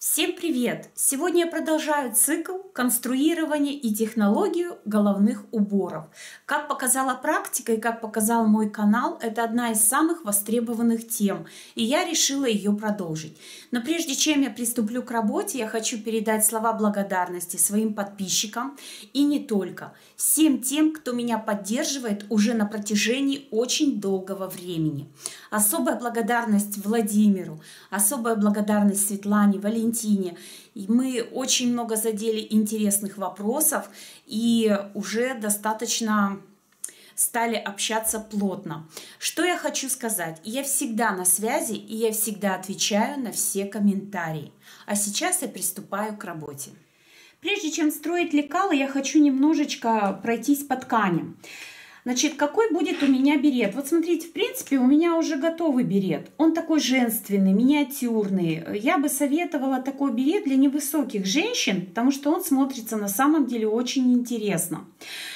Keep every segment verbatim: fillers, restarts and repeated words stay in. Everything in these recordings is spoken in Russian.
Всем привет! Сегодня я продолжаю цикл конструирования и технологию головных уборов. Как показала практика и как показал мой канал, это одна из самых востребованных тем, и я решила ее продолжить. Но прежде чем я приступлю к работе, я хочу передать слова благодарности своим подписчикам и не только, всем тем, кто меня поддерживает уже на протяжении очень долгого времени. Особая благодарность Владимиру, особая благодарность Светлане, Валентине. И мы очень много задели интересных вопросов и уже достаточно стали общаться плотно. Что я хочу сказать? Я всегда на связи и я всегда отвечаю на все комментарии. А сейчас я приступаю к работе. Прежде чем строить лекало, я хочу немножечко пройтись по тканям. Значит, какой будет у меня берет? Вот смотрите, в принципе, у меня уже готовый берет. Он такой женственный, миниатюрный. Я бы советовала такой берет для невысоких женщин, потому что он смотрится на самом деле очень интересно.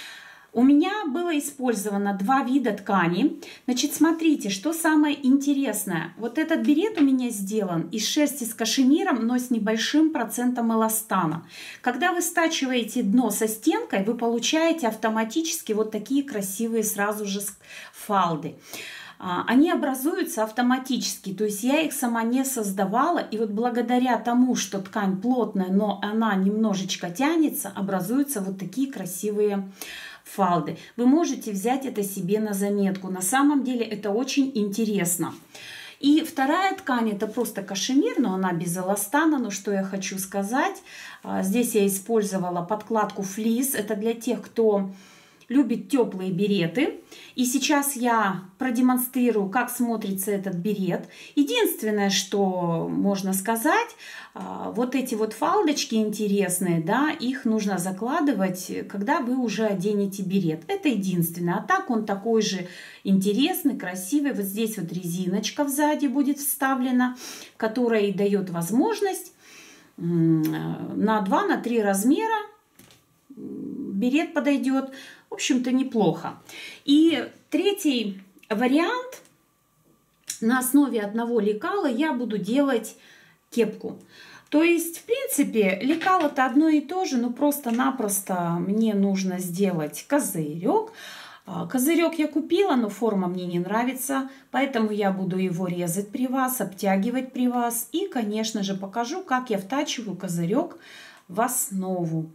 У меня было использовано два вида ткани. Значит, смотрите, что самое интересное. Вот этот берет у меня сделан из шерсти с кашемиром, но с небольшим процентом эластана. Когда вы стачиваете дно со стенкой, вы получаете автоматически вот такие красивые сразу же фалды. Они образуются автоматически, то есть я их сама не создавала. И вот благодаря тому, что ткань плотная, но она немножечко тянется, образуются вот такие красивые фалды. Вы можете взять это себе на заметку. На самом деле это очень интересно. И вторая ткань это просто кашемир, но она без эластана. Но что я хочу сказать, здесь я использовала подкладку флис. Это для тех, кто любит теплые береты. И сейчас я продемонстрирую, как смотрится этот берет. Единственное, что можно сказать, вот эти вот фалдочки интересные, да, их нужно закладывать, когда вы уже оденете берет. Это единственное. А так он такой же интересный, красивый. Вот здесь вот резиночка сзади будет вставлена, которая дает возможность на два-три размера берет подойдет. В общем-то, неплохо. И третий вариант. На основе одного лекала я буду делать кепку. То есть, в принципе, лекало-то одно и то же, но просто-напросто мне нужно сделать козырек. Козырек я купила, но форма мне не нравится, поэтому я буду его резать при вас, обтягивать при вас. И, конечно же, покажу, как я втачиваю козырек в основу.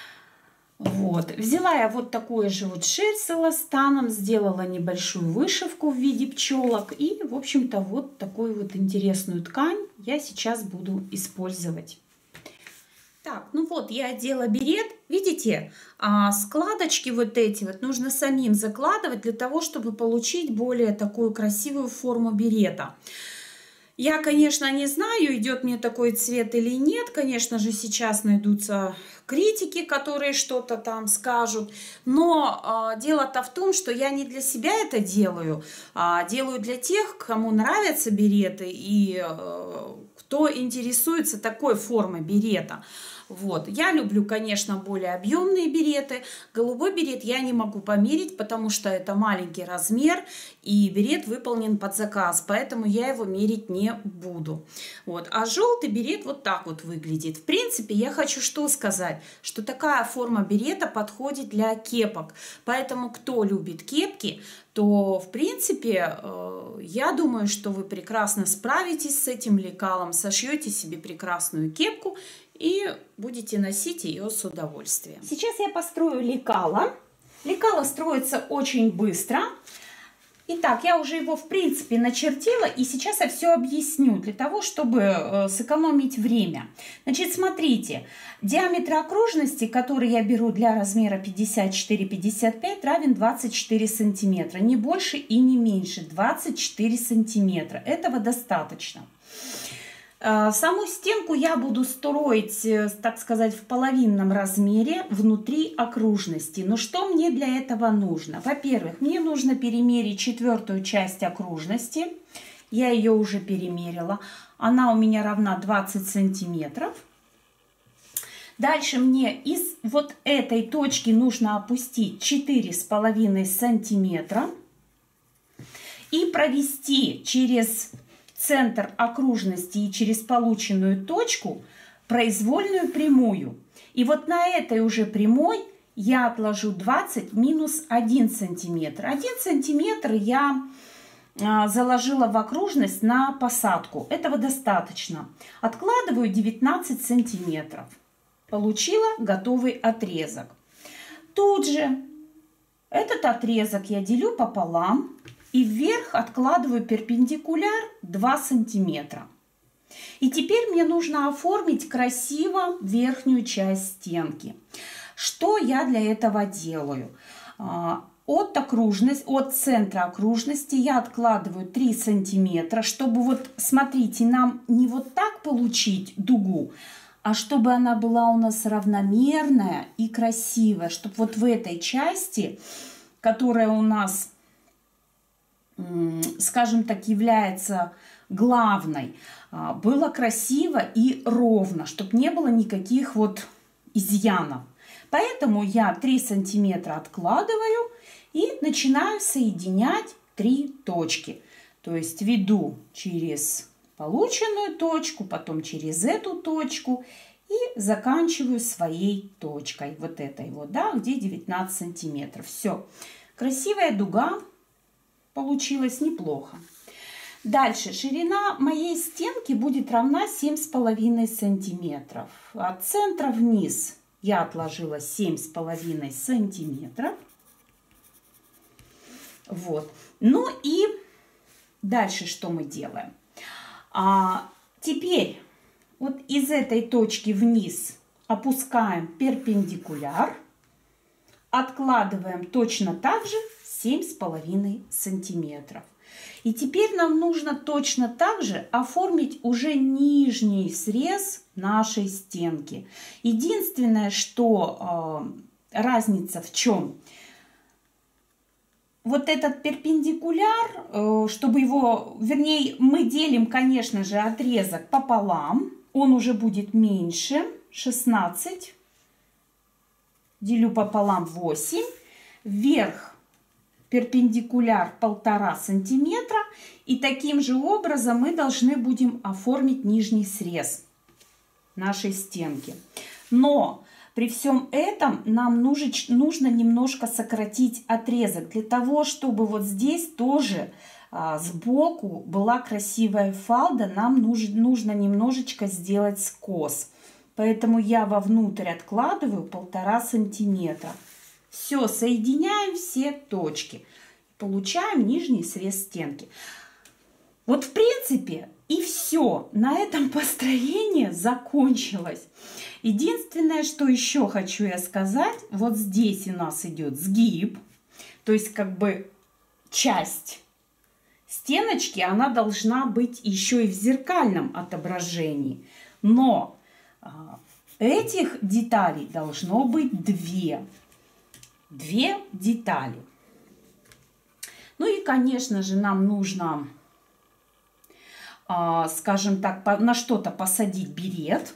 Вот. Взяла я вот такую же вот шерсть с эластаном, сделала небольшую вышивку в виде пчелок. И, в общем-то, вот такую вот интересную ткань я сейчас буду использовать. Так, ну вот я одела берет. Видите, а складочки вот эти вот нужно самим закладывать для того, чтобы получить более такую красивую форму берета. Я, конечно, не знаю, идет мне такой цвет или нет. Конечно же, сейчас найдутся критики, которые что-то там скажут. Но э, дело-то в том, что я не для себя это делаю, а делаю для тех, кому нравятся береты и э, кто интересуется такой формой берета. Вот. Я люблю, конечно, более объемные береты. Голубой берет я не могу померить, потому что это маленький размер, и берет выполнен под заказ, поэтому я его мерить не буду. Вот. А желтый берет вот так вот выглядит. В принципе, я хочу что сказать, что такая форма берета подходит для кепок. Поэтому, кто любит кепки, то, в принципе, я думаю, что вы прекрасно справитесь с этим лекалом, сошьете себе прекрасную кепку и будете носить ее с удовольствием. Сейчас я построю лекало. Лекало строится очень быстро. Итак, я уже его в принципе начертила, и сейчас я все объясню для того, чтобы сэкономить время. Значит, смотрите, диаметр окружности, который я беру для размера пятьдесят четыре — пятьдесят пять, равен двадцать четыре сантиметра. Не больше и не меньше. двадцать четыре сантиметра. Этого достаточно. Саму стенку я буду строить, так сказать, в половинном размере внутри окружности. Но что мне для этого нужно? Во-первых, мне нужно перемерить четвертую часть окружности. Я ее уже перемерила. Она у меня равна двадцать сантиметров. Дальше мне из вот этой точки нужно опустить четыре с половиной сантиметра и провести через центр окружности и через полученную точку произвольную прямую. И вот на этой уже прямой я отложу двадцать минус один сантиметр. один сантиметр я а, заложила в окружность на посадку. Этого достаточно. Откладываю девятнадцать сантиметров. Получила готовый отрезок. Тут же этот отрезок я делю пополам и вверх откладываю перпендикуляр два сантиметра. И теперь мне нужно оформить красиво верхнюю часть стенки. Что я для этого делаю? От окружности, от центра окружности я откладываю три сантиметра, чтобы вот, смотрите, нам не вот так получить дугу, а чтобы она была у нас равномерная и красивая, чтобы вот в этой части, которая у нас, скажем так, является главной, было красиво и ровно, чтобы не было никаких вот изъянов. Поэтому я три сантиметра откладываю и начинаю соединять три точки. То есть веду через полученную точку, потом через эту точку и заканчиваю своей точкой. Вот этой вот, да, где девятнадцать сантиметров. Все. Красивая дуга получилась, неплохо. Дальше ширина моей стенки будет равна семь с половиной сантиметров. От центра вниз я отложила семь с половиной сантиметров. Вот. Ну и дальше что мы делаем? А теперь вот из этой точки вниз опускаем перпендикуляр, откладываем точно так же семь с половиной сантиметров. И теперь нам нужно точно так же оформить уже нижний срез нашей стенки. Единственное, что э, разница в чем? Вот этот перпендикуляр, э, чтобы его, вернее, мы делим, конечно же, отрезок пополам. Он уже будет меньше, шестнадцать. Делю пополам восемь. Вверх перпендикуляр полтора сантиметра, и таким же образом мы должны будем оформить нижний срез нашей стенки. Но при всем этом нам нужно, нужно немножко сократить отрезок для того, чтобы вот здесь тоже а, сбоку была красивая фалда. Нам нужно, нужно немножечко сделать скос, поэтому я вовнутрь откладываю полтора сантиметра. Все, соединяем все точки. Получаем нижний срез стенки. Вот в принципе и все. На этом построение закончилось. Единственное, что еще хочу я сказать. Вот здесь у нас идет сгиб. То есть как бы часть стеночки, она должна быть еще и в зеркальном отображении. Но а, этих деталей должно быть две. Две детали. Ну и, конечно же, нам нужно, э, скажем так, по, на что-то посадить берет.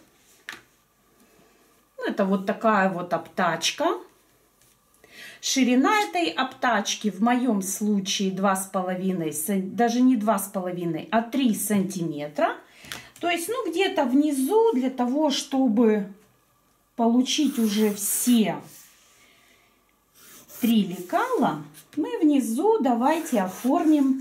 Ну, это вот такая вот обтачка. Ширина этой обтачки в моем случае два с половиной, даже не два с половиной, а три сантиметра. То есть, ну, где-то внизу для того, чтобы получить уже все три лекала, мы внизу давайте оформим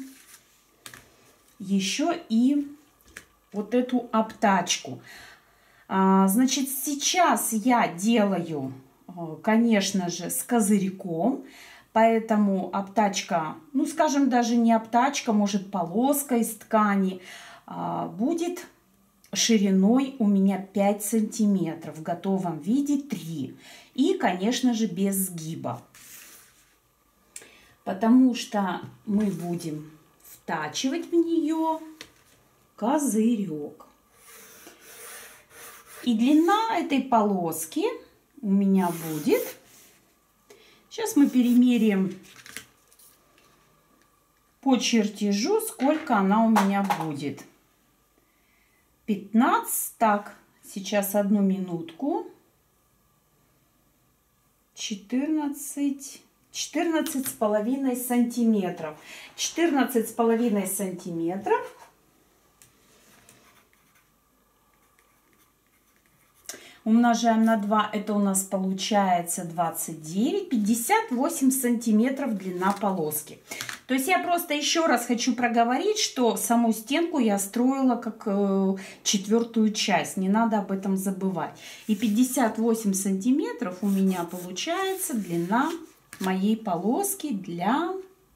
еще и вот эту обтачку. А, значит, сейчас я делаю, конечно же, с козырьком, поэтому обтачка, ну, скажем, даже не обтачка, может, полоска из ткани, а, будет шириной у меня пять сантиметров, в готовом виде три. И, конечно же, без сгиба. Потому что мы будем втачивать в нее козырек. И длина этой полоски у меня будет. Сейчас мы перемерим по чертежу, сколько она у меня будет. пятнадцать. Так, сейчас одну минутку. четырнадцать. четырнадцать с половиной сантиметров. четырнадцать с половиной сантиметров. умножаем на два, это у нас получается двадцать девять, пятьдесят восемь сантиметров длина полоски. То есть я просто еще раз хочу проговорить, что саму стенку я строила как э, четвертую часть, не надо об этом забывать. И пятьдесят восемь сантиметров у меня получается длина моей полоски для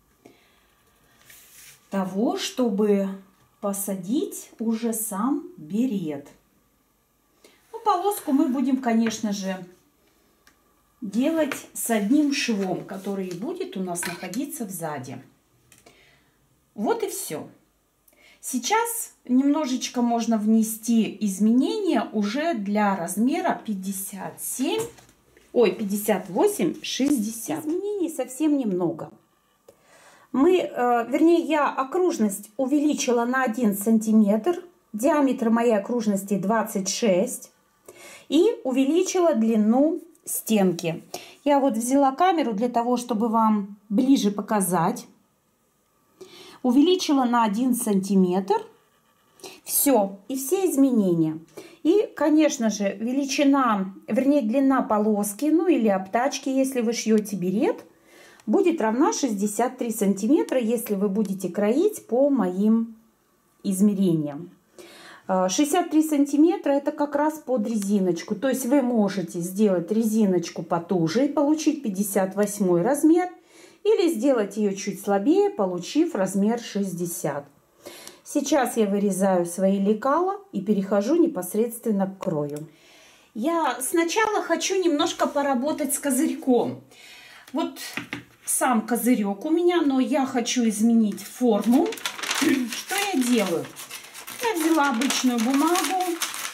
того, чтобы посадить уже сам берет. Ну, полоску мы будем, конечно же, делать с одним швом, который будет у нас находиться сзади. Вот и все. Сейчас немножечко можно внести изменения уже для размера пятьдесят семь, ой, пятьдесят восемь, шестьдесят. Изменений совсем немного. Мы, э, вернее, я окружность увеличила на один сантиметр, диаметр моей окружности двадцать шесть, и увеличила длину стенки. Я вот взяла камеру для того, чтобы вам ближе показать. Увеличила на один сантиметр. Все, и все изменения. И, конечно же, величина, вернее, длина полоски, ну или обтачки, если вы шьете берет, будет равна шестьдесят три сантиметра, если вы будете кроить по моим измерениям. шестьдесят три сантиметра это как раз под резиночку. То есть вы можете сделать резиночку потуже и получить пятьдесят восьмой размер. Или сделать ее чуть слабее, получив размер шестьдесят. Сейчас я вырезаю свои лекала и перехожу непосредственно к крою. Я сначала хочу немножко поработать с козырьком. Вот сам козырек у меня, но я хочу изменить форму. Что я делаю? Я взяла обычную бумагу.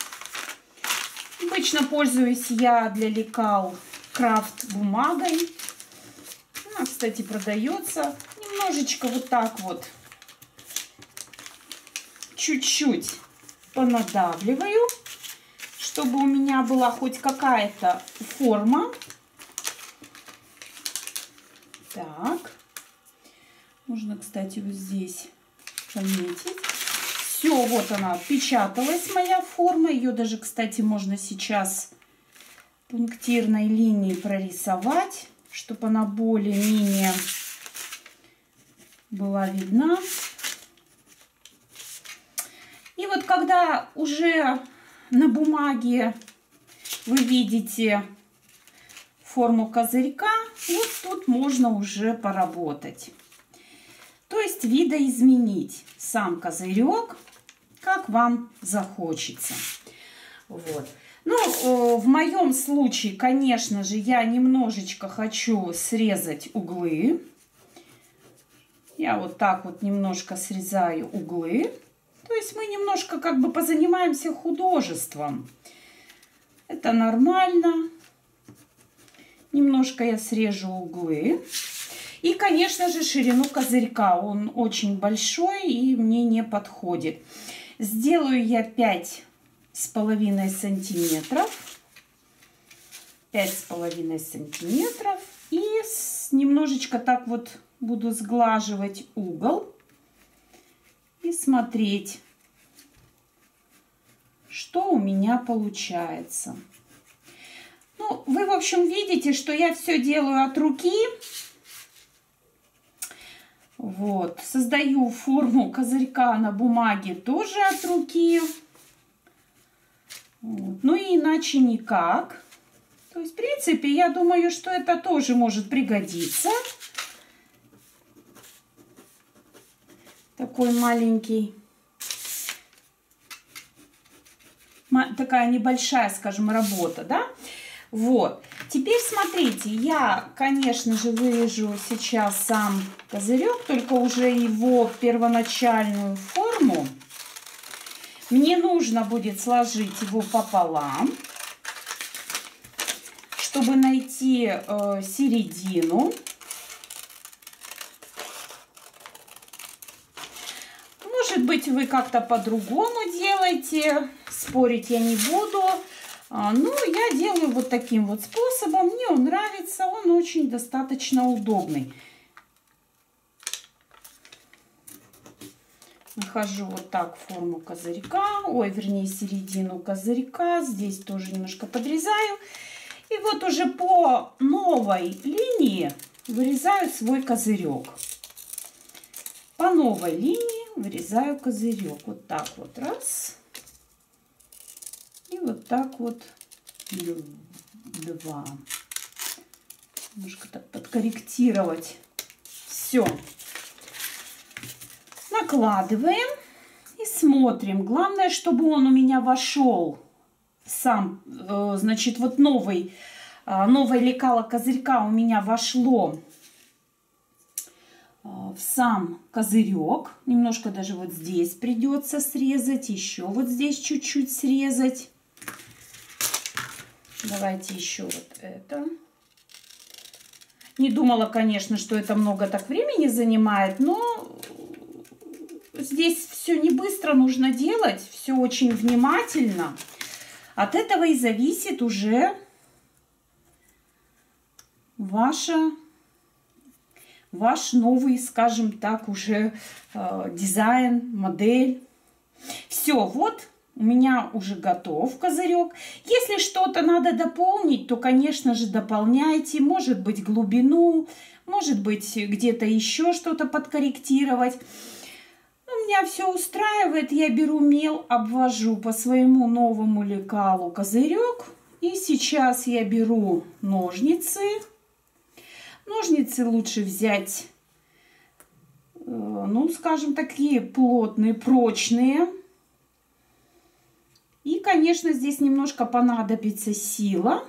Обычно пользуюсь я для лекал крафт бумагой. Она, кстати, продается. Немножечко вот так вот, чуть-чуть понадавливаю, чтобы у меня была хоть какая-то форма. Так. Можно, кстати, вот здесь пометить. Все, вот она отпечаталась, моя форма. Ее даже, кстати, можно сейчас пунктирной линией прорисовать, чтобы она более-менее была видна. И вот когда уже на бумаге вы видите форму козырька, вот тут можно уже поработать. То есть видоизменить сам козырек, как вам захочется. Вот. Ну, в моем случае, конечно же, я немножечко хочу срезать углы. Я вот так вот немножко срезаю углы. То есть мы немножко как бы позанимаемся художеством. Это нормально. Немножко я срежу углы. И, конечно же, ширину козырька. Он очень большой и мне не подходит. Сделаю я пять с половиной сантиметров. пять с половиной сантиметров. И с, немножечко так вот буду сглаживать угол. И смотреть, что у меня получается. Ну, вы, в общем, видите, что я все делаю от руки. Вот. Создаю форму козырька на бумаге тоже от руки. Вот. Ну и иначе никак. То есть, в принципе, я думаю, что это тоже может пригодиться. Такой маленький, такая небольшая, скажем, работа, да? Вот. Теперь смотрите, я, конечно же, вырежу сейчас сам козырек, только уже его первоначальную форму. Мне нужно будет сложить его пополам, чтобы найти э, середину. Может быть, вы как-то по-другому делаете, спорить я не буду. Но я делаю вот таким вот способом. Мне он нравится, он очень достаточно удобный. Нахожу вот так форму козырька, ой, вернее, середину козырька. Здесь тоже немножко подрезаю. И вот уже по новой линии вырезаю свой козырек. По новой линии вырезаю козырек. Вот так вот, раз. И вот так вот два. Немножко так подкорректировать. Все. Накладываем и смотрим. Главное, чтобы он у меня вошел сам, значит, вот новый, новое лекало козырька у меня вошло в сам козырек. Немножко даже вот здесь придется срезать, еще вот здесь чуть-чуть срезать. Давайте еще вот это. Не думала, конечно, что это много так времени занимает, но здесь все не быстро нужно делать, все очень внимательно. От этого и зависит уже ваша, ваш новый, скажем так, уже э, дизайн, модель. Все, вот у меня уже готов козырек. Если что-то надо дополнить, то, конечно же, дополняйте. Может быть, глубину, может быть, где-то еще что-то подкорректировать. Меня все устраивает, я беру мел, обвожу по своему новому лекалу козырек. И сейчас я беру ножницы. Ножницы лучше взять, ну, скажем, такие плотные, прочные. И, конечно, здесь немножко понадобится сила.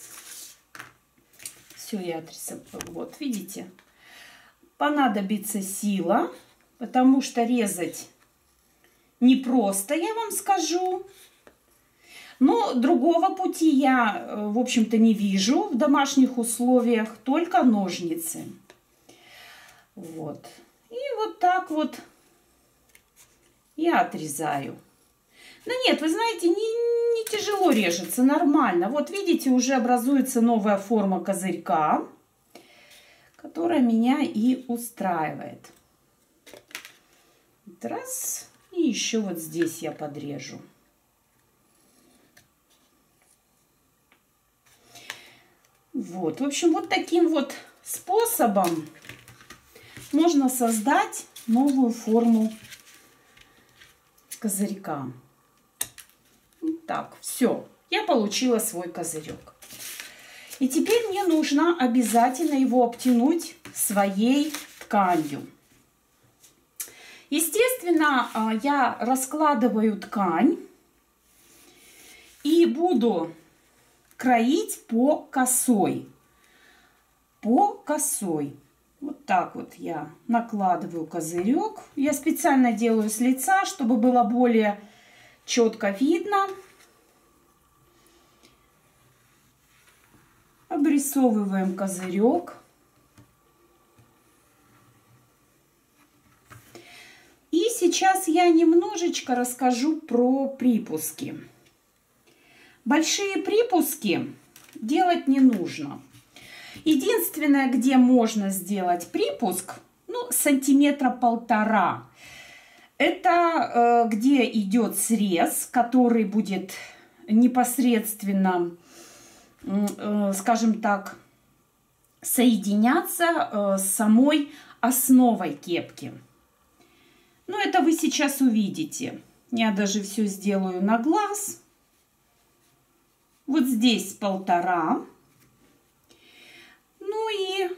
Все, я отрисовала. Вот, видите? Понадобится сила. Потому что резать непросто, я вам скажу. Но другого пути я, в общем-то, не вижу в домашних условиях. Только ножницы. Вот. И вот так вот я отрезаю. Но нет, вы знаете, не, не тяжело режется, нормально. Вот видите, уже образуется новая форма козырька, которая меня и устраивает. Раз. И еще вот здесь я подрежу. Вот. В общем, вот таким вот способом можно создать новую форму козырька. Вот так. Все. Я получила свой козырек. И теперь мне нужно обязательно его обтянуть своей тканью. Естественно, я раскладываю ткань и буду кроить по косой. По косой. Вот так вот я накладываю козырек. Я специально делаю с лица, чтобы было более четко видно. Обрисовываем козырек. И сейчас я немножечко расскажу про припуски. Большие припуски делать не нужно. Единственное, где можно сделать припуск, ну, сантиметра полтора, это э, где идет срез, который будет непосредственно, э, скажем так, соединяться э, с самой основой кепки. Ну, это вы сейчас увидите. Я даже все сделаю на глаз. Вот здесь полтора. Ну и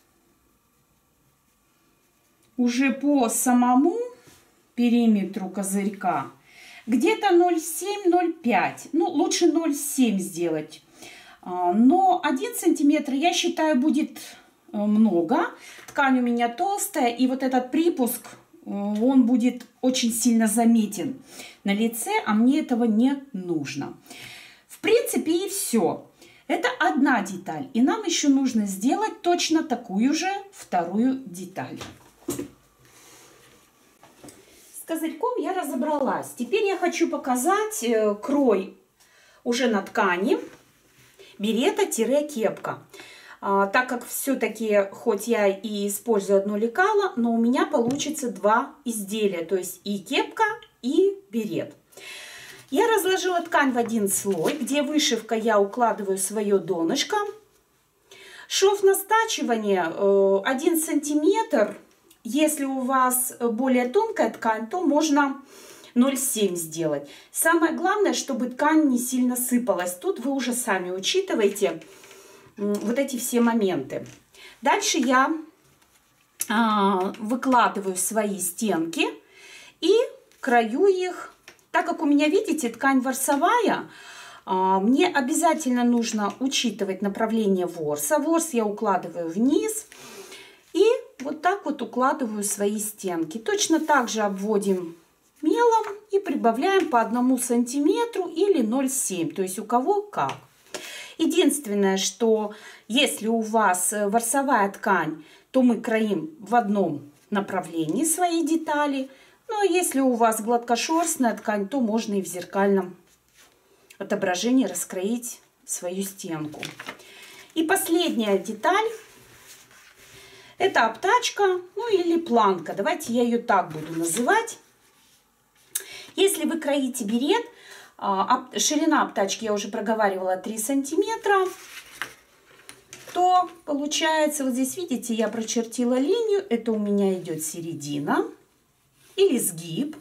уже по самому периметру козырька где-то ноль семь — ноль пять. Ну, лучше ноль семь сделать. Но один сантиметр, я считаю, будет много. Ткань у меня толстая, и вот этот припуск, он будет очень сильно заметен на лице, а мне этого не нужно. В принципе, и все. Это одна деталь. И нам еще нужно сделать точно такую же вторую деталь. С козырьком я разобралась. Теперь я хочу показать крой уже на ткани. Берета-кепка. А, так как все-таки, хоть я и использую одно лекало, но у меня получится два изделия, то есть и кепка, и берет. Я разложила ткань в один слой, где вышивка я укладываю свое донышко. Шов на стачивание один сантиметр. Если у вас более тонкая ткань, то можно ноль целых семь сделать. Самое главное, чтобы ткань не сильно сыпалась. Тут вы уже сами учитываете вот эти все моменты. Дальше я а, выкладываю свои стенки и крою их. Так как у меня, видите, ткань ворсовая, а, мне обязательно нужно учитывать направление ворса. Ворс я укладываю вниз и вот так вот укладываю свои стенки. Точно так же обводим мелом и прибавляем по одному сантиметру или ноль целых семь, то есть у кого как. Единственное, что если у вас ворсовая ткань, то мы кроим в одном направлении свои детали. Ну а если у вас гладкошерстная ткань, то можно и в зеркальном отображении раскроить свою стенку. И последняя деталь. Это обтачка, ну или планка. Давайте я ее так буду называть. Если вы кроите берет, ширина обтачки, я уже проговаривала, три сантиметра, то получается, вот здесь видите, я прочертила линию, это у меня идет середина или сгиб.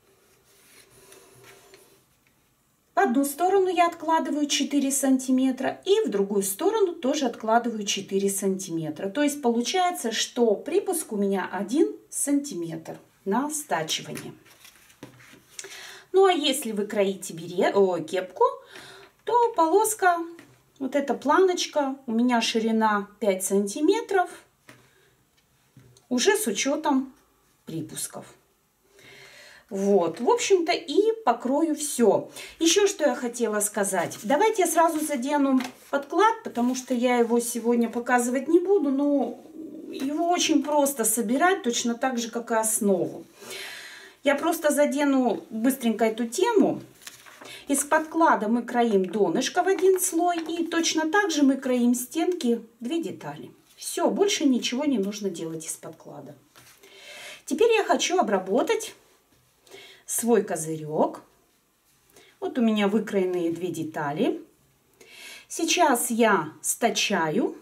В одну сторону я откладываю четыре сантиметра и в другую сторону тоже откладываю четыре сантиметра. То есть получается, что припуск у меня один сантиметр на стачивание. Ну а если вы кроите берет, о, кепку, то полоска, вот эта планочка, у меня ширина пять сантиметров, уже с учетом припусков. Вот, в общем-то, и покрою все. Еще что я хотела сказать. Давайте я сразу задену подклад, потому что я его сегодня показывать не буду, но его очень просто собирать, точно так же, как и основу. Я просто задену быстренько эту тему. Из подклада мы кроим донышко в один слой. И точно так же мы кроим стенки, две детали. Все, больше ничего не нужно делать из подклада. Теперь я хочу обработать свой козырек. Вот у меня выкроенные две детали. Сейчас я стачаю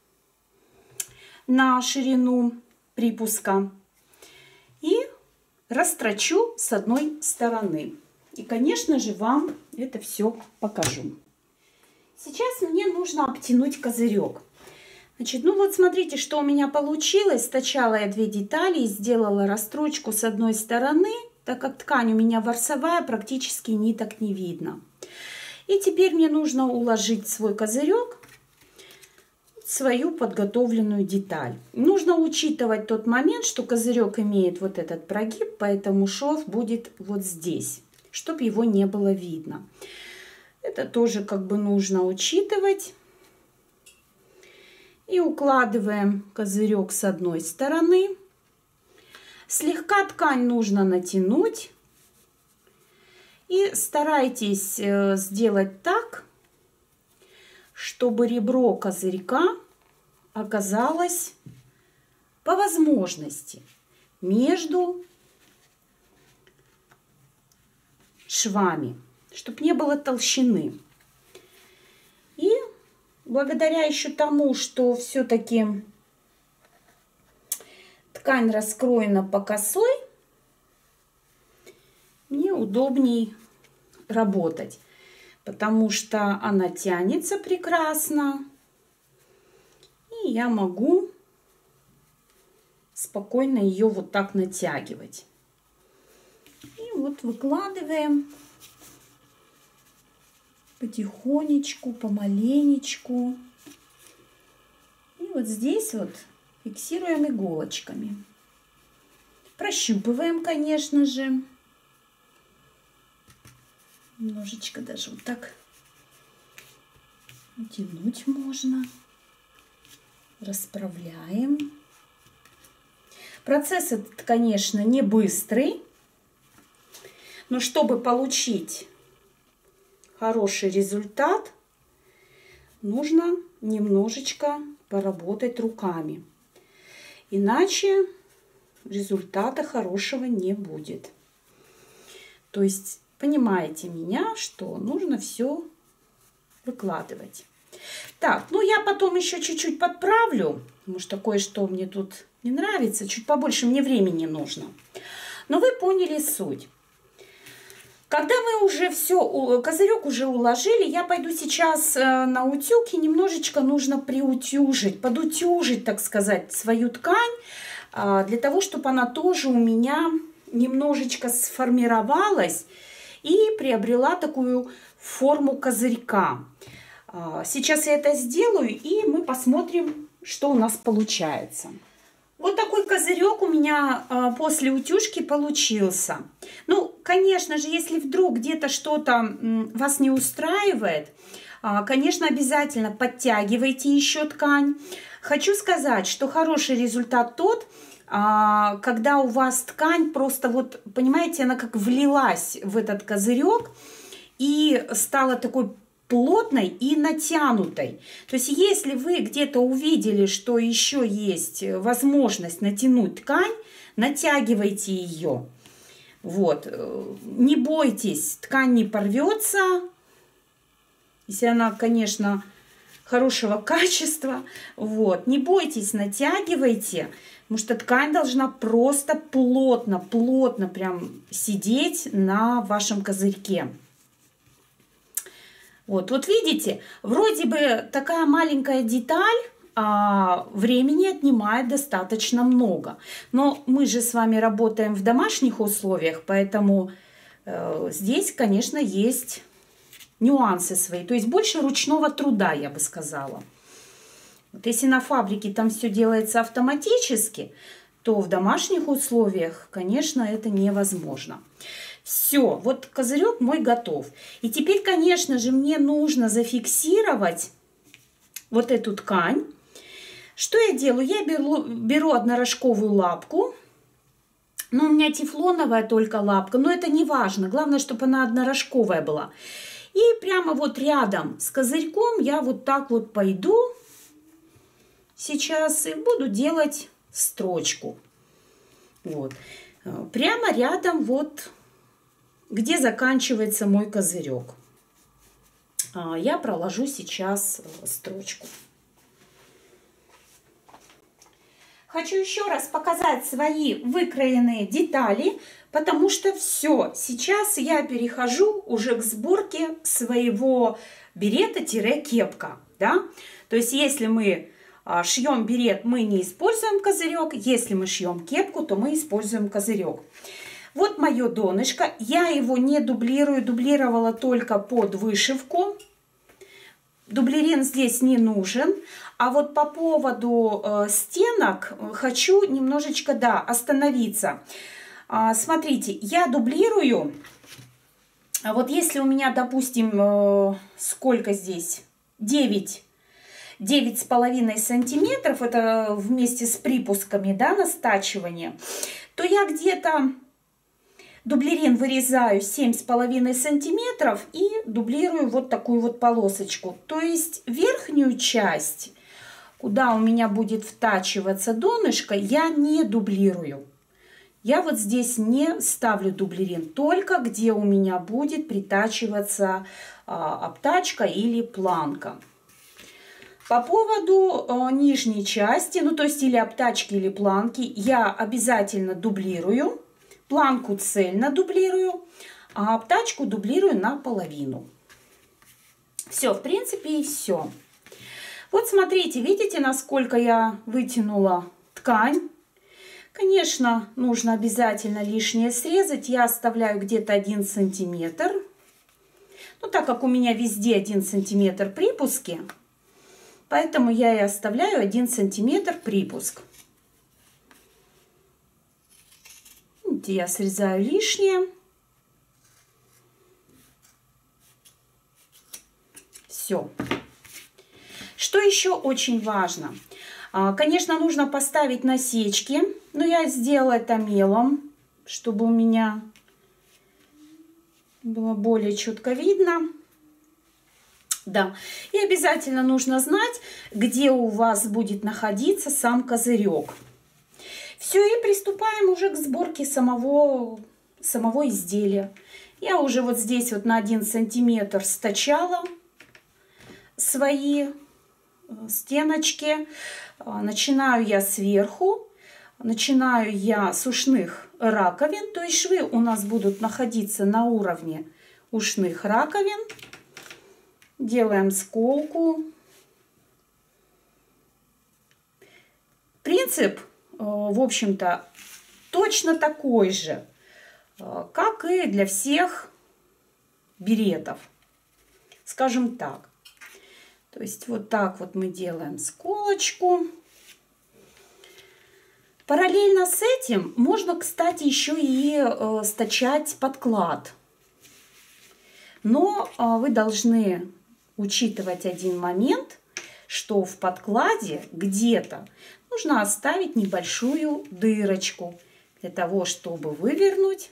на ширину припуска и растрачу с одной стороны. И, конечно же, вам это все покажу. Сейчас мне нужно обтянуть козырек. Значит, ну вот смотрите, что у меня получилось. Стачала я две детали и сделала расстрочку с одной стороны, так как ткань у меня ворсовая, практически ниток не видно. И теперь мне нужно уложить свой козырек, свою подготовленную деталь. Нужно учитывать тот момент, что козырек имеет вот этот прогиб, поэтому шов будет вот здесь, чтобы его не было видно. Это тоже как бы нужно учитывать. И укладываем козырек с одной стороны. Слегка ткань нужно натянуть. И старайтесь сделать так, чтобы ребро козырька оказалось по возможности между швами, чтобы не было толщины. И благодаря еще тому, что все-таки ткань раскроена по косой, мне удобней работать, потому что она тянется прекрасно, и я могу спокойно ее вот так натягивать. И вот выкладываем потихонечку, помаленечку. И вот здесь вот фиксируем иголочками. Прощупываем, конечно же. Немножечко даже вот так тянуть можно. Расправляем. Процесс этот, конечно, не быстрый, но чтобы получить хороший результат, нужно немножечко поработать руками. Иначе результата хорошего не будет. То есть, понимаете меня, что нужно все выкладывать. Так, ну я потом еще чуть-чуть подправлю, потому что кое-что мне тут не нравится. Чуть побольше мне времени нужно. Но вы поняли суть. Когда мы уже все, козырек уже уложили, я пойду сейчас на утюг, и немножечко нужно приутюжить, подутюжить, так сказать, свою ткань, для того, чтобы она тоже у меня немножечко сформировалась и приобрела такую форму козырька. Сейчас я это сделаю, и мы посмотрим, что у нас получается. Вот такой козырек у меня а, после утюжки получился. Ну, конечно же, если вдруг где-то что-то вас не устраивает, а, конечно, обязательно подтягивайте еще ткань. Хочу сказать, что хороший результат тот, а, когда у вас ткань просто вот, понимаете, она как влилась в этот козырек и стала такой плотной и натянутой. То есть, если вы где-то увидели, что еще есть возможность натянуть ткань, натягивайте ее. Вот. Не бойтесь, ткань не порвется. Если она, конечно, хорошего качества. Вот. Не бойтесь, натягивайте, потому что ткань должна просто плотно, плотно прям сидеть на вашем козырьке. Вот, вот видите, вроде бы такая маленькая деталь, а времени отнимает достаточно много. Но мы же с вами работаем в домашних условиях, поэтому э, здесь, конечно, есть нюансы свои. То есть больше ручного труда, я бы сказала. Вот если на фабрике там все делается автоматически, то в домашних условиях, конечно, это невозможно. Все, вот козырек мой готов. И теперь, конечно же, мне нужно зафиксировать вот эту ткань. Что я делаю? Я беру, беру однорожковую лапку. Ну, у меня тефлоновая только лапка, но это не важно. Главное, чтобы она однорожковая была. И прямо вот рядом с козырьком я вот так вот пойду сейчас и буду делать строчку. Вот. Прямо рядом вот, где заканчивается мой козырек. Я проложу сейчас строчку. Хочу еще раз показать свои выкроенные детали, потому что все, сейчас я перехожу уже к сборке своего берета-кепка. Да? То есть, если мы шьем берет, мы не используем козырек. Если мы шьем кепку, то мы используем козырек. Вот мое донышко. Я его не дублирую, дублировала только под вышивку. Дублерин здесь не нужен. А вот по поводу э, стенок хочу немножечко, да, остановиться. А, смотрите, я дублирую. Вот если у меня, допустим, э, сколько здесь? девять. девять с половиной сантиметров, это вместе с припусками, да, на стачивание, то я где-то дублерин вырезаю семь с половиной сантиметров и дублирую вот такую вот полосочку. То есть верхнюю часть, куда у меня будет втачиваться донышко, я не дублирую. Я вот здесь не ставлю дублерин, только где у меня будет притачиваться а, обтачка или планка. По поводу э, нижней части, ну то есть или обтачки, или планки, я обязательно дублирую. Планку цельно дублирую, а обтачку дублирую наполовину. Все, в принципе, и все. Вот смотрите, видите, насколько я вытянула ткань. Конечно, нужно обязательно лишнее срезать. Я оставляю где-то один сантиметр. Ну, так как у меня везде один сантиметр припуски, поэтому я и оставляю один сантиметр припуск. Видите, я срезаю лишнее. Все. Что еще очень важно? Конечно, нужно поставить насечки, но я сделала это мелом, чтобы у меня было более четко видно. Да, и обязательно нужно знать, где у вас будет находиться сам козырек. Все, и приступаем уже к сборке самого, самого изделия. Я уже вот здесь вот на один сантиметр стачала свои стеночки. Начинаю я сверху, начинаю я с ушных раковин, то есть швы у нас будут находиться на уровне ушных раковин. Делаем сколку. Принцип, в общем-то, точно такой же, как и для всех беретов. Скажем так. То есть вот так вот мы делаем сколочку. Параллельно с этим можно, кстати, еще и э, стачать подклад. Но э, вы должны учитывать один момент, что в подкладе где-то нужно оставить небольшую дырочку для того, чтобы вывернуть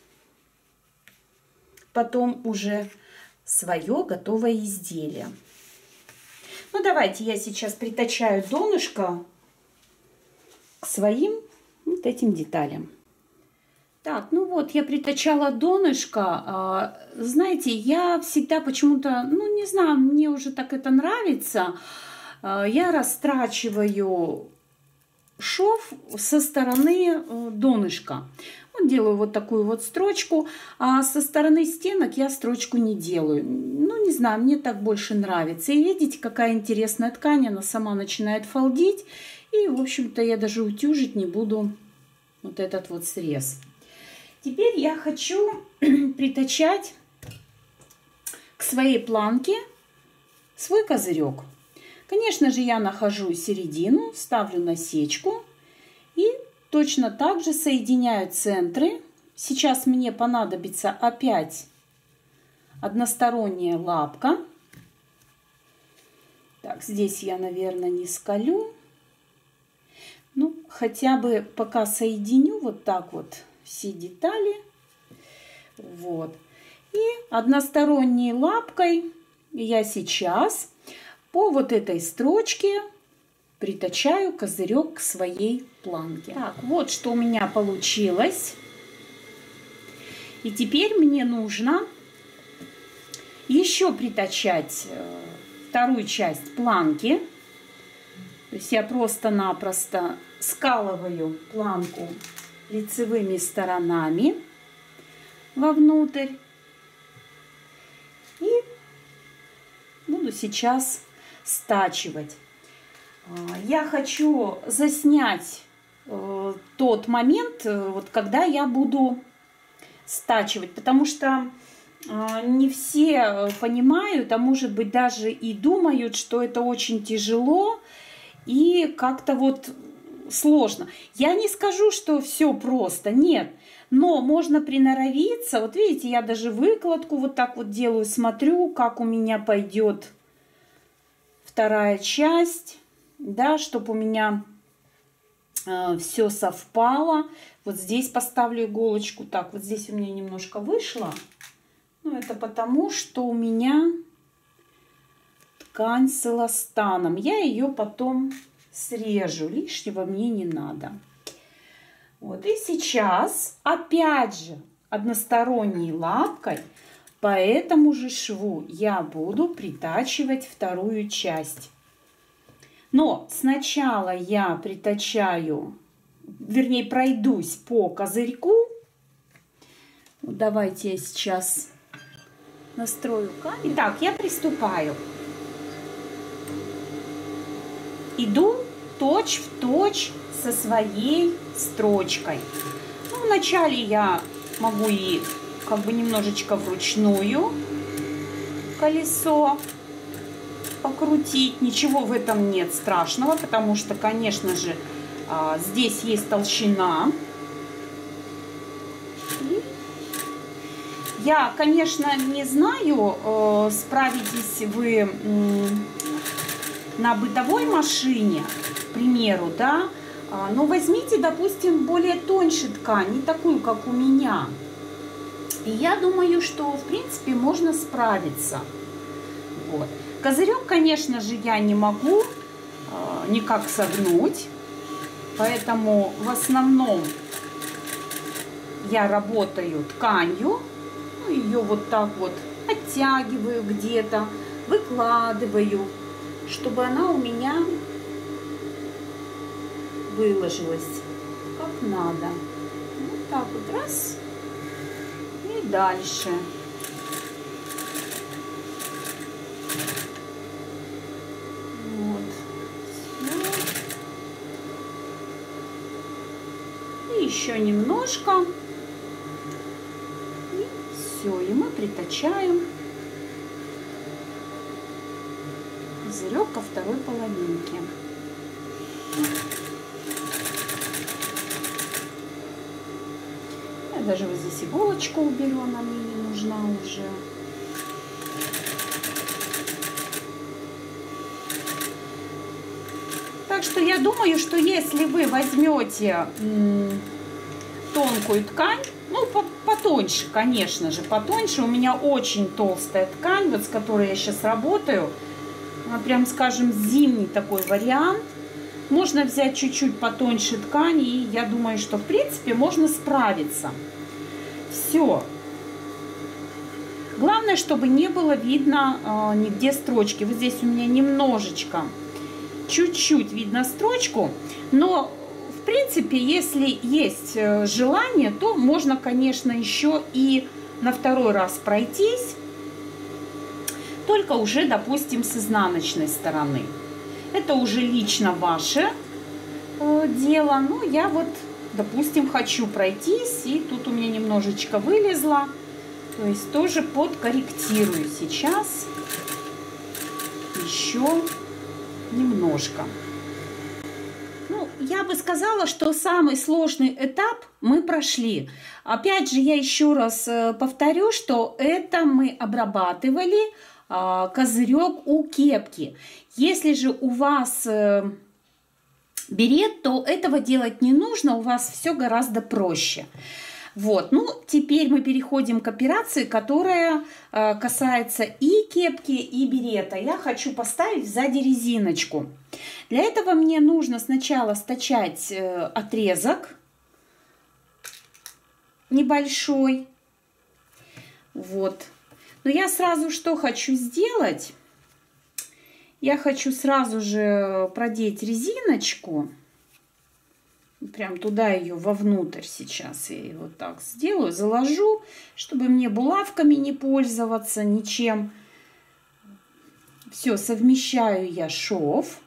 потом уже свое готовое изделие. Ну, давайте я сейчас притачаю донышко к своим вот этим деталям. Так, ну вот, я притачала донышко. Знаете, я всегда почему-то, ну, не знаю, мне уже так это нравится. Я растрачиваю шов со стороны донышка. Вот делаю вот такую вот строчку, а со стороны стенок я строчку не делаю. Ну, не знаю, мне так больше нравится. И видите, какая интересная ткань, она сама начинает фалдить. И, в общем-то, я даже утюжить не буду вот этот вот срез. Теперь я хочу притачать к своей планке свой козырек. Конечно же, я нахожу середину, ставлю насечку и точно так же соединяю центры. Сейчас мне понадобится опять односторонняя лапка. Так, здесь я, наверное, не сколю. Ну, хотя бы пока соединю вот так вот все детали. Вот. И односторонней лапкой я сейчас по вот этой строчке притачаю козырек к своей планке. Так, вот что у меня получилось. И теперь мне нужно еще притачать вторую часть планки. То есть я просто-напросто скалываю планку лицевыми сторонами вовнутрь. И буду сейчас стачивать. Я хочу заснять тот момент, вот когда я буду стачивать, потому что не все понимают, а может быть даже и думают, что это очень тяжело и как-то вот сложно. Я не скажу, что все просто, нет. Но можно приноровиться. Вот видите, я даже выкладку вот так вот делаю, смотрю, как у меня пойдет вторая часть, да, чтобы у меня э, все совпало. Вот здесь поставлю иголочку. Так, вот здесь у меня немножко вышло. Ну, это потому, что у меня ткань с эластаном. Я ее потом срежу, лишнего мне не надо. Вот, и сейчас опять же односторонней лапкой по этому же шву я буду притачивать вторую часть. Но сначала я притачаю, вернее пройдусь по козырьку. Вот давайте я сейчас настрою камеру. Итак, я приступаю. Иду точь в точь со своей строчкой. Ну, вначале я могу и как бы немножечко вручную колесо покрутить. Ничего в этом нет страшного, потому что, конечно же, здесь есть толщина. Я, конечно, не знаю, справитесь вы на бытовой машине, к примеру, да, но возьмите, допустим, более тоньше ткань, не такую, как у меня. И я думаю, что, в принципе, можно справиться. Вот. Козырек, конечно же, я не могу э, никак согнуть, поэтому в основном я работаю тканью, ну, ее вот так вот оттягиваю где-то, выкладываю, чтобы она у меня выложилась как надо. Вот так вот раз и дальше. Вот. И еще немножко. И все, и мы притачаем козырек ко второй половинке. Я даже вот здесь иголочку уберу, она мне не нужна уже. Так что я думаю, что если вы возьмете тонкую ткань, ну потоньше, конечно же, потоньше, у меня очень толстая ткань, вот с которой я сейчас работаю, прям, скажем, зимний такой вариант. Можно взять чуть-чуть потоньше ткани, и я думаю, что в принципе можно справиться. Все. Главное, чтобы не было видно э, нигде строчки. Вот здесь у меня немножечко, чуть-чуть видно строчку, но в принципе, если есть желание, то можно, конечно, еще и на второй раз пройтись, только уже, допустим, с изнаночной стороны. Это уже лично ваше э, дело. Ну, я вот, допустим, хочу пройтись, и тут у меня немножечко вылезло. То есть тоже подкорректирую сейчас еще немножко. Ну, я бы сказала, что самый сложный этап мы прошли. Опять же, я еще раз повторю, что это мы обрабатывали э, козырек у кепки. Если же у вас э, берет, то этого делать не нужно, у вас все гораздо проще. Вот, ну, теперь мы переходим к операции, которая э, касается и кепки, и берета. Я хочу поставить сзади резиночку. Для этого мне нужно сначала стачать э, отрезок небольшой. Вот. Но я сразу что хочу сделать? Я хочу сразу же продеть резиночку. Прям туда ее вовнутрь сейчас. Я ее вот так сделаю, заложу, чтобы мне булавками не пользоваться, ничем. Все, совмещаю я шов.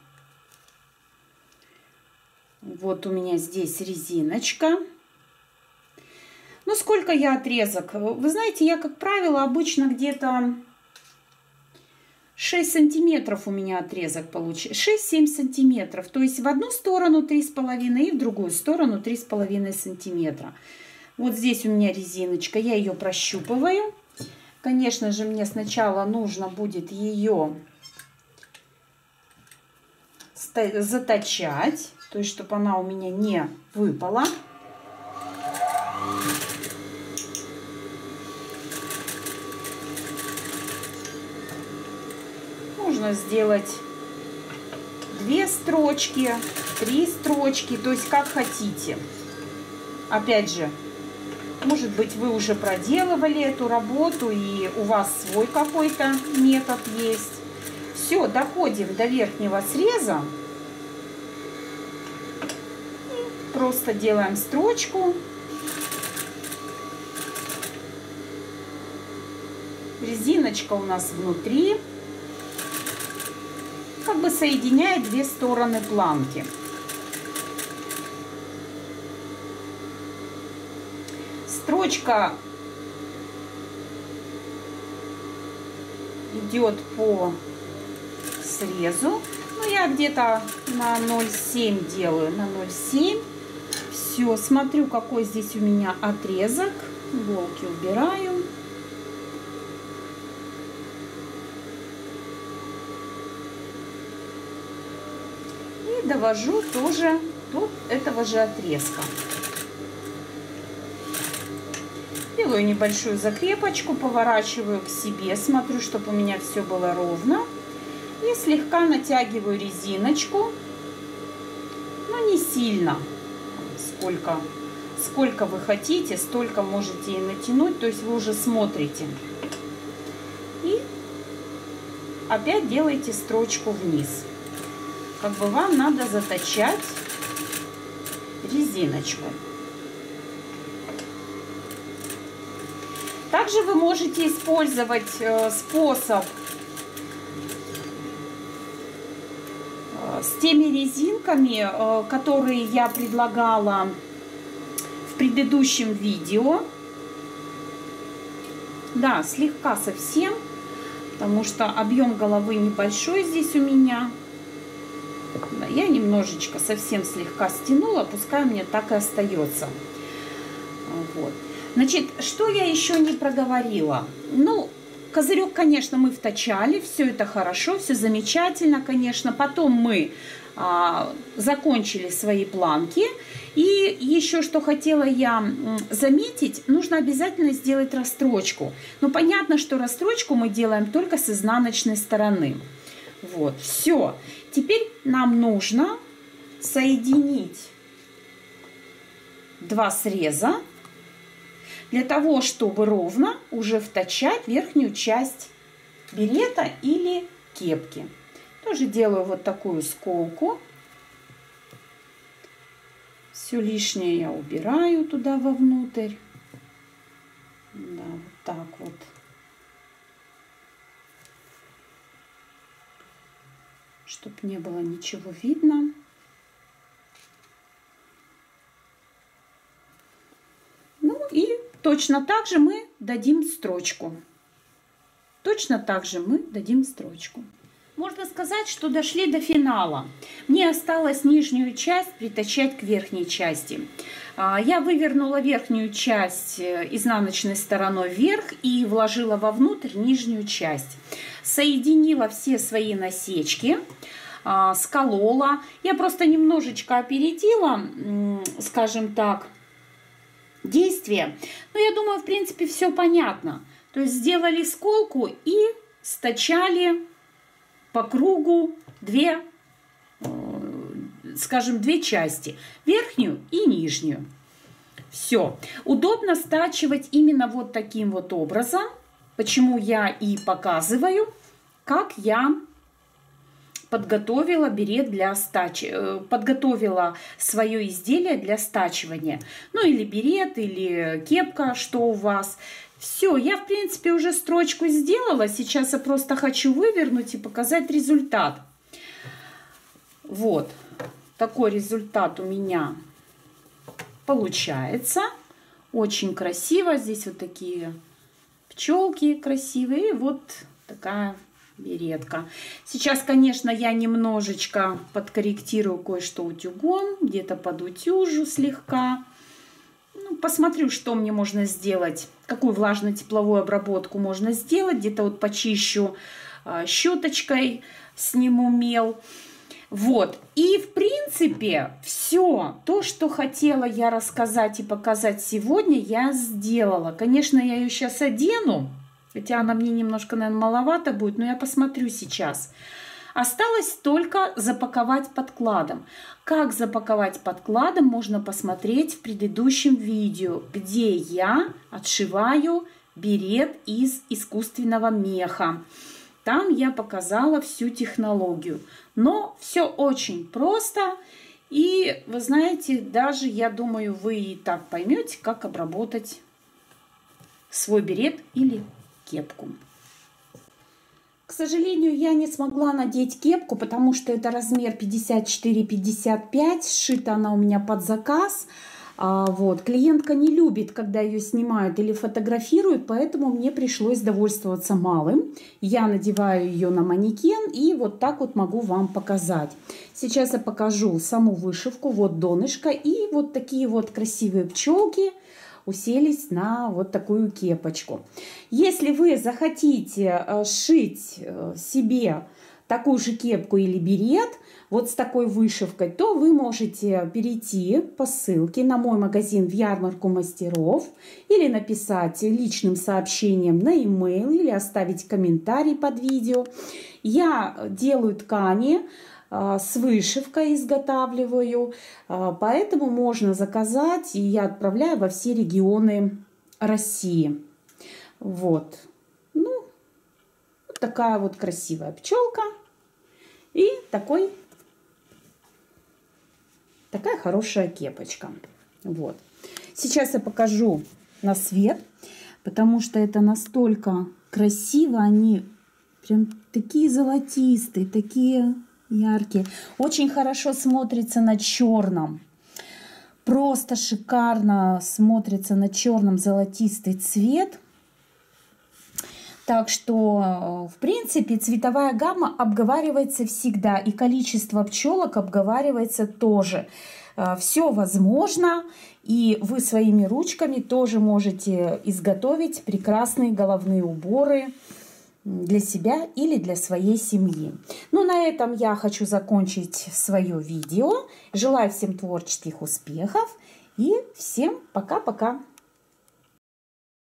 Вот у меня здесь резиночка. Ну, сколько я отрезок? Вы знаете, я, как правило, обычно где-то шесть сантиметров у меня отрезок получается. шесть-семь сантиметров. То есть в одну сторону три с половиной и в другую сторону три с половиной сантиметра. Вот здесь у меня резиночка. Я ее прощупываю. Конечно же, мне сначала нужно будет ее заточать. То есть, чтобы она у меня не выпала. Можно сделать две строчки, три строчки, то есть как хотите. Опять же, может быть, вы уже проделывали эту работу и у вас свой какой-то метод есть. Все, доходим до верхнего среза. И просто делаем строчку. Резиночка у нас внутри. Как бы соединяет две стороны планки. Строчка идет по срезу. Ну, я где-то на ноль семь делаю, на ноль семь. Все, смотрю, какой здесь у меня отрезок. Иголки убираю. Довожу тоже до этого же отрезка. Делаю небольшую закрепочку, поворачиваю к себе, смотрю, чтобы у меня все было ровно. И слегка натягиваю резиночку, но не сильно, сколько, сколько вы хотите, столько можете и натянуть, то есть вы уже смотрите. И опять делаете строчку вниз. Как бы вам надо заточать резиночку. Также вы можете использовать способ с теми резинками, которые я предлагала в предыдущем видео. Да, слегка совсем, потому что объем головы небольшой здесь у меня. Да, я немножечко, совсем слегка стянула, пускай у меня так и остается. Вот. Значит, что я еще не проговорила? Ну, козырек, конечно, мы вточали, все это хорошо, все замечательно, конечно. Потом мы а, закончили свои планки. И еще что хотела я заметить, нужно обязательно сделать расстрочку. Но понятно, что расстрочку мы делаем только с изнаночной стороны. Вот, все. Теперь нам нужно соединить два среза для того, чтобы ровно уже вточать верхнюю часть берета или кепки. Тоже делаю вот такую сколку. Все лишнее я убираю туда вовнутрь. Да, вот так вот. Чтобы не было ничего видно. Ну и точно так же мы дадим строчку. Точно так же мы дадим строчку. Можно сказать, что дошли до финала. Мне осталось нижнюю часть притачать к верхней части. Я вывернула верхнюю часть изнаночной стороной вверх и вложила вовнутрь нижнюю часть. Соединила все свои насечки, сколола. Я просто немножечко опередила, скажем так, действие. Но я думаю, в принципе, все понятно. То есть сделали сколку и стачали по кругу две, скажем, две части, верхнюю и нижнюю. Все. Удобно стачивать именно вот таким вот образом, почему я и показываю, как я подготовила берет для стачи, подготовила свое изделие для стачивания. Ну или берет, или кепка, что у вас. Все, я, в принципе, уже строчку сделала. Сейчас я просто хочу вывернуть и показать результат. Вот. Такой результат у меня получается. Очень красиво. Здесь вот такие пчелки красивые. И вот такая беретка. Сейчас, конечно, я немножечко подкорректирую кое-что утюгом. Где-то подутюжу слегка. Ну, посмотрю, что мне можно сделать, какую влажно-тепловую обработку можно сделать. Где-то вот почищу э, щеточкой, сниму мел. Вот. И, в принципе, все то, что хотела я рассказать и показать сегодня, я сделала. Конечно, я ее сейчас одену, хотя она мне немножко, наверное, маловато будет, но я посмотрю сейчас. Осталось только запаковать подкладом. Как запаковать подкладом, можно посмотреть в предыдущем видео, где я отшиваю берет из искусственного меха. Там я показала всю технологию. Но все очень просто. И вы знаете, даже, я думаю, вы и так поймете, как обработать свой берет или кепку. К сожалению, я не смогла надеть кепку, потому что это размер пятьдесят четыре пятьдесят пять. Сшита она у меня под заказ. А, вот. Клиентка не любит, когда ее снимают или фотографируют, поэтому мне пришлось довольствоваться малым. Я надеваю ее на манекен и вот так вот могу вам показать. Сейчас я покажу саму вышивку. Вот донышко и вот такие вот красивые пчелки уселись на вот такую кепочку. Если вы захотите сшить себе такую же кепку или берет вот с такой вышивкой, то вы можете перейти по ссылке на мой магазин в ярмарку мастеров или написать личным сообщением на e-mail или оставить комментарий под видео. Я делаю ткани с вышивкой, изготавливаю, поэтому можно заказать, и я отправляю во все регионы России. Вот. Ну, вот такая вот красивая пчелка и такой, такая хорошая кепочка. Вот. Сейчас я покажу на свет, потому что это настолько красиво, они прям такие золотистые, такие яркие. Очень хорошо смотрится на черном. Просто шикарно смотрится на черном золотистый цвет. Так что, в принципе, цветовая гамма обговаривается всегда. И количество пчелок обговаривается тоже. Все возможно. И вы своими ручками тоже можете изготовить прекрасные головные уборы для себя или для своей семьи. Ну, на этом я хочу закончить свое видео. Желаю всем творческих успехов и всем пока-пока!